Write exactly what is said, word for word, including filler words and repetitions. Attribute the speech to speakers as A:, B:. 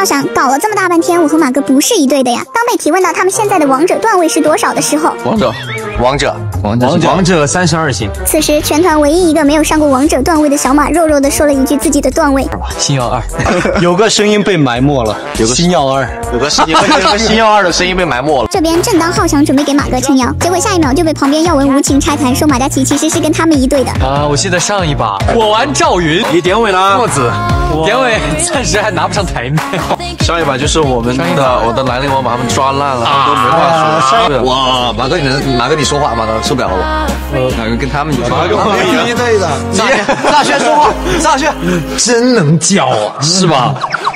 A: 想，搞了这么大半天，我和马哥不是一队的呀。当被提问到他们现在的王者段位是多少的时候，
B: 王者，王者，
C: 王者，王者三十二星。
A: 此时全团唯一一个没有上过王者段位的小马，肉肉的说了一句自己的段位：
C: 星耀二。
D: 有个声音被埋没了，有个星耀二，
B: 有个有个有个星耀二的声音被埋没了。
A: 这边正当浩翔准备给马哥撑腰，结果下一秒就被旁边耀文无情拆台，说马嘉祺其实是跟他们一队的。
C: 啊，我记得上一把我玩赵云，
D: 你典韦了，
C: 墨子，典韦暂时还拿不上台面。
B: 上一把就是我们的我的兰陵王把他们抓烂了，都没话说。哇，马哥你能马哥你说话，马哥受不了了我。马哥跟他们就马哥我们一队的，
D: 大轩说话，大轩
C: 真能叫啊，
D: 是吧？